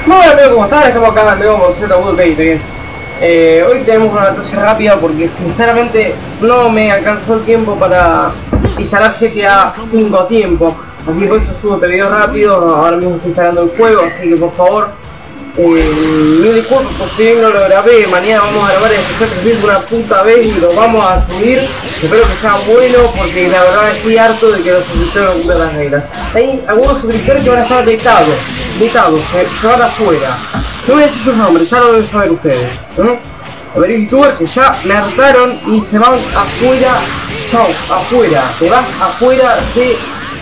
Hola amigos, ¿cómo están? Estamos acá de nuevo con ZWP3. Hoy tenemos una batalla rápida porque sinceramente no me alcanzó el tiempo para instalar GTA 5 a tiempo. Así que por eso subo este video rápido. Ahora mismo estoy instalando el juego, así que por favor mil disculpas por si bien no lo grabé. Mañana vamos a grabar el especial 300 una puta vez y lo vamos a subir. Espero que sea bueno porque la verdad estoy harto de que los suscriptores no cumplan las reglas. Hay algunos suscriptores que van a estar vetados, se van afuera. No voy a decir sus nombres, ya lo deben saber ustedes. A ver, youtubers que ya me hartaron y se van afuera. Chao, afuera. Te vas afuera de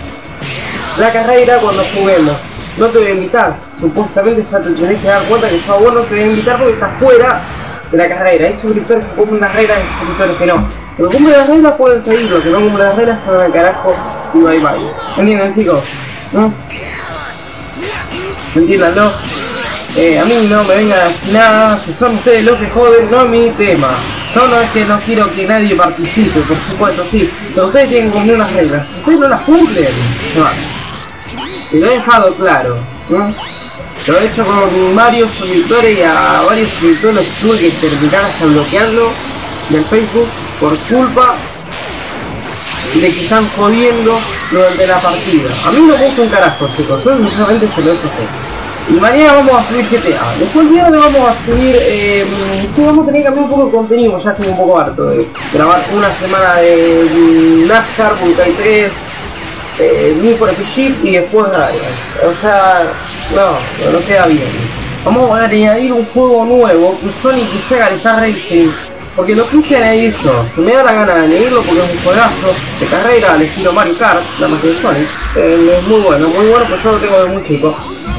la carrera cuando juguemos. No te voy a invitar, supuestamente ya te tenés que dar cuenta que yo no te voy a invitar porque estás fuera de la carrera. Hay suscriptores que cumplen las reglas y suscriptores que no. Los que cumplen las reglas pueden seguir, los que no cumplen las reglas se van al carajo y bye bye. ¿Entienden, chicos? ¿No? Entiéndanlo. A mí no me vengan a decir nada, si son ustedes los que joden, no es mi tema. Yo no es que no quiero que nadie participe, por supuesto, sí, pero ustedes tienen que cumplir unas reglas. Si ustedes no las cumplen, no. Y lo he dejado claro, ¿no? Lo he hecho con varios suscriptores y a varios suscriptores los tuve que terminar hasta bloqueando del Facebook por culpa de que están jodiendo durante la partida. A mí no me gusta un carajo, chicos, yo sinceramente se lo he hecho hacer. Y mañana vamos a subir GTA. Después el viernes vamos a subir, sí, vamos a tener que cambiar un poco de contenido, ya estoy un poco harto de grabar una semana de NASCAR, Budokai 3, Need for Speed y después o sea, no queda bien. Vamos a añadir un juego nuevo que Sonic y Sega Star Racing, porque lo quise añadir yo. Se me da la gana de añadirlo porque es un juegazo de carrera al estilo Mario Kart, nada más que de Sonic. Es muy bueno, pues yo lo tengo de muy chico.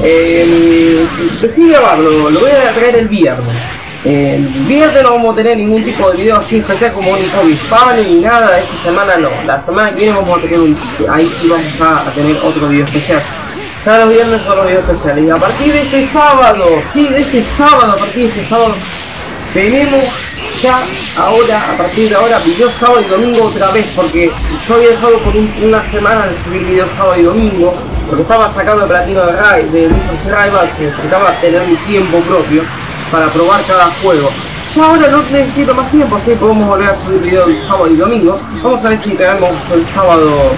Decidí grabarlo, lo voy a traer el viernes. El viernes no vamos a tener ningún tipo de video así especial como un hobby spam ni nada. Esta semana no, la semana que viene vamos a tener ahí sí vamos a tener otro video especial. Cada los viernes son los videos especiales. Y a partir de este sábado, a partir de este sábado tenemos ya ahora, a partir de ahora, videos sábado y domingo otra vez, porque yo había dejado por una semana de subir videos sábado y domingo, porque estaba sacando el platino de Rival, que necesitaba tener mi tiempo propio para probar cada juego. Ya ahora no necesito más tiempo, así que podemos volver a subir videos el sábado y domingo. Vamos a ver si tenemos el sábado.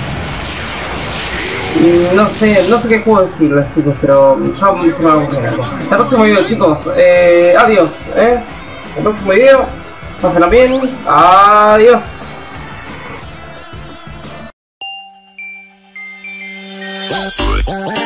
No sé qué juego decirles, chicos, pero ya se va a buscar algo. Hasta el próximo video, chicos. Adiós, el próximo video. Pásenla bien. Adiós.